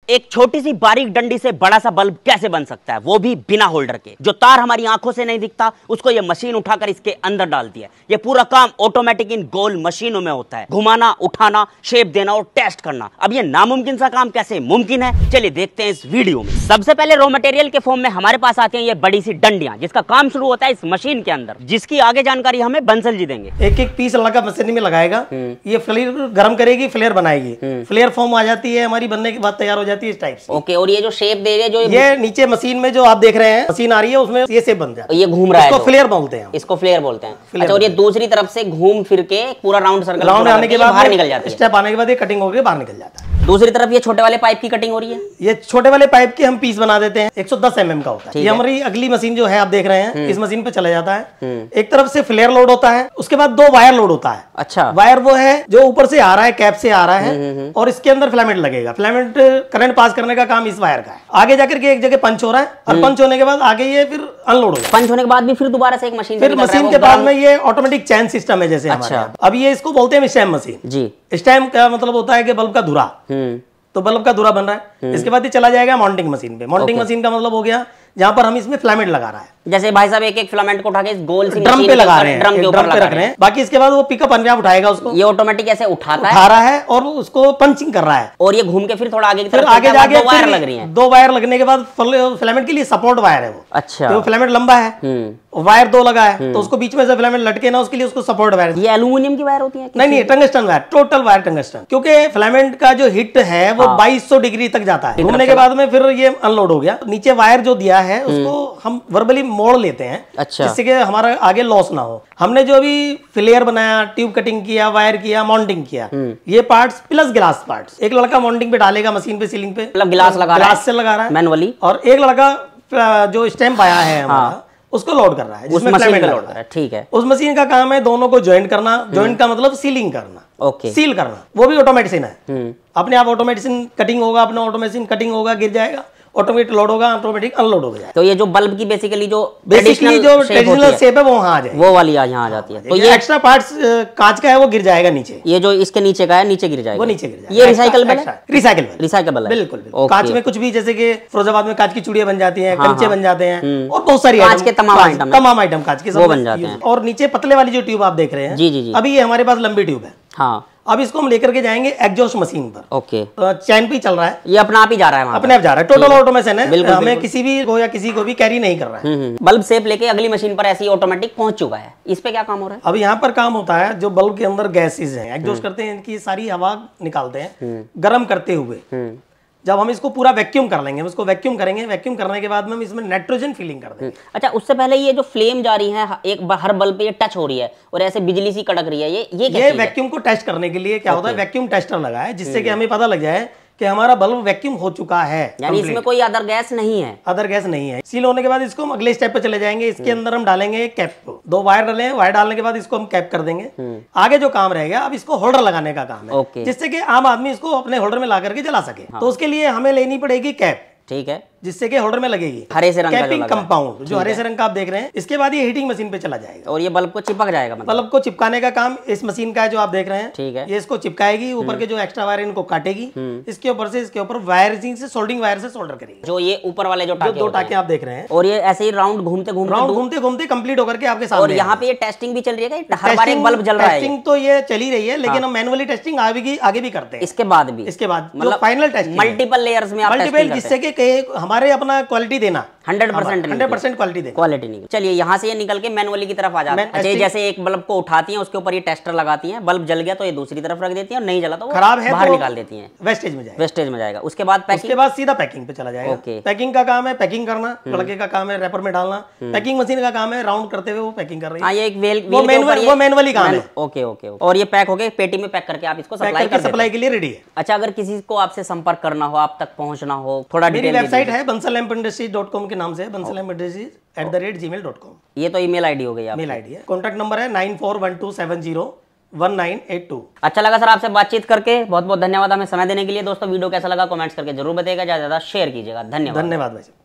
एक छोटी सी बारीक डंडी से बड़ा सा बल्ब कैसे बन सकता है, वो भी बिना होल्डर के। जो तार हमारी आंखों से नहीं दिखता उसको ये मशीन उठाकर इसके अंदर डालती है। ये पूरा काम ऑटोमेटिक इन गोल मशीनों में होता है, घुमाना, उठाना, शेप देना और टेस्ट करना। अब ये नामुमकिन सा काम कैसे मुमकिन है, चलिए देखते हैं इस वीडियो में। सबसे पहले रॉ मटेरियल के फॉर्म में हमारे पास आते हैं ये बड़ी सी डंडियां, जिसका काम शुरू होता है इस मशीन के अंदर, जिसकी आगे जानकारी हमें बंसल जी देंगे। एक एक पीस लगा मशीन में लगाएगा, ये फ्लेयर गर्म करेगी, फ्लेयर बनाएगी, फ्लेयर फॉर्म आ जाती है हमारी, बनने के बाद तैयार हो जाती है इस टाइप से। ओके, और ये जो शेप दे रही है, जो ये नीचे मशीन में जो आप देख रहे हैं मशीन आ रही है, उसमें ये शेप बन जाता है, ये घूम रहा है, इसको फ्लेयर बोलते हैं। इसको फ्लेयर बोलते हैं। अच्छा, और ये दूसरी तरफ से घूम फिर के पूरा राउंड सर्कल राउंड आने के बाद बाहर निकल जाती है। स्टेप आने के बाद ये कटिंग होकर बाहर निकल जाता है। दूसरी तरफ ये छोटे वाले पाइप की कटिंग हो रही है। ये छोटे वाले पाइप के हम पीस बना देते हैं, 110 mm का होता है। ये हमारी अगली मशीन जो है आप देख रहे हैं, इस मशीन पे चला जाता है। एक तरफ से फ्लेयर लोड होता है, उसके बाद 2 वायर लोड होता है। अच्छा, वायर वो है जो ऊपर से आ रहा है, कैप से आ रहा है, और इसके अंदर फिलामेंट लगेगा। फिलामेंट करंट पास करने का काम इस वायर का है। आगे जाकर के एक जगह पंच हो रहा है, और पंच होने के बाद आगे ये फिर अनलोड होगा। पंच होने के बाद भी फिर दोबारा से एक मशीन, फिर मशीन के बाद में ये ऑटोमेटिक चैन सिस्टम है जैसे हमारे। अब ये इसको बोलते हैं स्टैम्प मशीन जी। स्टैम्प का मतलब होता है कि बल्ब का धुरा, तो बल्ब का धुरा बन रहा है। इसके बाद ये चला जाएगा माउंटिंग मशीन पे। माउंटिंग मशीन का मतलब हो गया जहां पर हम इसमें फिलामेंट लगा रहा है। जैसे भाई साहब एक एक फिलामेंट को उठा के इस गोल सी ड्रम पे लगा रहे हैं, ड्रम के ऊपर रख रहे हैं। बाकी इसके बाद वो पिकअप अपने आप उठाएगा उसको, ये ऑटोमेटिक ऐसे उठा रहा है और उसको पंचिंग कर रहा है। और ये घूम के फिर थोड़ा आगे की तरफ, फिर आगे जाके 2 वायर लग रही हैं। 2 वायर लगने के बाद फिलामेंट के लिए सपोर्ट वायर है वो। अच्छा, तो फिलामेंट लंबा है, वायर 2 लगा है, तो उसको बीच में से फिलामेंट लटके ना, उसके लिए उसको सपोर्ट वायर। ये एल्यूमिनियम की वायर होती है? नहीं, tungsten wire, total wire tungsten. क्योंकि फिलामेंट का जो हिट है वो 2200 डिग्री तक जाता है। घूमने के बाद में फिर ये अनलोड हो गया। नीचे वायर जो दिया है उसको हम वर्बली मोड़ लेते हैं। अच्छा, जिससे कि हमारा आगे लॉस ना हो। हमने जो अभी फ्लेयर बनाया, ट्यूब कटिंग किया, वायर किया, माउंटिंग किया, ये पार्ट्स प्लस ग्लास पार्ट्स। एक लड़का माउंटिंग पे डालेगा मशीन पे, सीलिंग पे, मतलब ग्लास से लगा रहा है मैनुअली, और एक लड़का जो स्टैम्प आया है हमारा उसको लोड कर रहा है, जिसमें फिलामेंट लोड कर रहा है। ठीक है, उस मशीन का काम है दोनों को ज्वाइंट करना। ज्वाइंट का मतलब सीलिंग करना, ओके, सील करना। वो भी ऑटोमेटिक है, अपने आप ऑटोमेटिक कटिंग होगा, अपना ऑटोमेटिक कटिंग होगा, गिर जाएगा, ऑटोमेटिक लोड होगा, ऑटोमेटिक अनलोड हो जाएगा। तो ये जो बल्ब की बेसिकली जो ट्रेडिशनल शेप है वो वहां आ जाएगी, वो वाली यहाँ आ जाती है। तो ये एक्स्ट्रा पार्ट्स कांच का है, वो गिर जाएगा नीचे। ये जो इसके नीचे का है, नीचे गिर जाएगा, वो नीचे गिर जाएगा। ये रिसाइकलेबल है, रिसाइकलेबल है, बिल्कुल। कांच में कुछ भी, जैसे कि फिरोजाबाद में कांच की चूड़ियां बन जाती हैं, कंचे बन जाते हैं, और बहुत सारी कांच के तमाम आइटम कांच के वो बन जाते हैं। और नीचे पतले वाली जो ट्यूब आप देख रहे हैं, जी जी, अभी ये हमारे पास लंबी ट्यूब है। हाँ, अब इसको हम लेकर के जाएंगे एग्जॉस्ट मशीन पर। ओके, तो चैन पे चल रहा है, ये अपने आप ही जा रहा है, अपने आप जा रहा है। टोटल ऑटोमेशन है, हमें किसी भी को या किसी को भी कैरी नहीं कर रहा है। बल्ब शेप लेके अगली मशीन पर ऐसे ही ऑटोमेटिक पहुंच चुका है। इस पे क्या काम हो रहा है? अब यहाँ पर काम होता है, जो बल्ब के अंदर गैसेज हैं, एग्जॉस्ट करते हैं, इनकी सारी हवा निकालते हैं गर्म करते हुए। जब हम इसको पूरा वैक्यूम कर लेंगे, उसको वैक्यूम करेंगे, वैक्यूम करने के बाद में हम इसमें नाइट्रोजन फिलिंग कर देंगे। अच्छा, उससे पहले ये जो फ्लेम जा रही है एक हर बल्ब पे ये टच हो रही है और ऐसे बिजली सी कड़क रही है, ये वैक्यूम को टेस्ट करने के लिए क्या होता है, वैक्यूम टेस्टर लगा है, जिससे कि हमें पता लग जाए कि हमारा बल्ब वैक्यूम हो चुका है। यानी इसमें कोई अदर गैस नहीं है? अदर गैस नहीं है। सील होने के बाद इसको हम अगले स्टेप पे चले जाएंगे। इसके अंदर हम डालेंगे कैप को, 2 वायर डालें, वायर डालने के बाद इसको हम कैप कर देंगे। आगे जो काम रहेगा, अब इसको होल्डर लगाने का काम है, जिससे कि आम आदमी इसको अपने होल्डर में ला करके जला सके। तो उसके लिए हमें लेनी पड़ेगी कैप, ठीक है, जिससे कि होल्डर में लगेगी हरे से रंग का कैपिंग कंपाउंड, जो हरे से रंग का आप देख रहे हैं। इसके बाद ये हीटिंग मशीन पे चला जाएगा और ये बल्ब को चिपक जाएगा। बल्ब को चिपकाने का काम इस मशीन का है जो आप देख रहे हैं, ठीक है। ये इसको चिपकाएगी, ऊपर के जो एक्स्ट्रा वायर इनको काटेगी, इसके ऊपर से इसके ऊपर वायरिंग से सोल्डिंग वायर से सोल्डर करेगी। जो ये ऊपर वाले जो 2 टाके आप देख रहे हैं, और ये ऐसे ही राउंड घूमते घूमते कंप्लीट होकर के आपके सामने। और यहाँ पे ये टेस्टिंग भी चल रही है, हर बार एक बल्ब जल रहा है। टेस्टिंग तो ये चली रही है, लेकिन हम मैनुअली टेस्टिंग आगे भी करते हैं। इसके बाद मतलब फाइनल टेस्टिंग मल्टीपल लेयर्स में, मल्टीपल, जिससे कि हमारे अपना क्वालिटी देना 100% क्वालिटी नहीं। चलिए, यहाँ से ये निकल के मैनुअली की तरफ आ जाता है। अच्छा, जैसे एक बल्ब को उठाती हैं, उसके ऊपर ये टेस्टर लगाती हैं, बल्ब जल गया तो ये दूसरी तरफ रख देती हैं, और नहीं जला तो खराब है बाहर निकाल देती हैं, वेस्टेज में जाएगा। उसके बाद सीधा पैकिंग पे चला जाएगा। पैकिंग का काम है पैकिंग करना, लड़के का काम है रैपर में डालना, पैकिंग मशीन का काम है राउंड करते हुए वो पैकिंग कर रही है। वो मैनुअली काम है। ओके, और ये पैक हो गए, पेटी में पैक करके आप इसको सप्लाई के लिए रेडी है। अच्छा, अगर किसी को आपसे संपर्क करना हो, आप तक पहुंचना हो, थोड़ा डिटेल, वेबसाइट है bansalamp.com के नाम से, bansalamp@gmail.com। ये तो ईमेल आईडी हो गई, मेल आईडी है। कॉन्टैक्ट नंबर है 9412701982। अच्छा लगा सर आपसे बातचीत करके, बहुत बहुत धन्यवाद हमें समय देने के लिए। दोस्तों, वीडियो कैसा लगा कमेंट्स करके जरूर बताइएगा, ज्यादा से ज्यादा शेयर कीजिएगा। धन्यवाद भाई।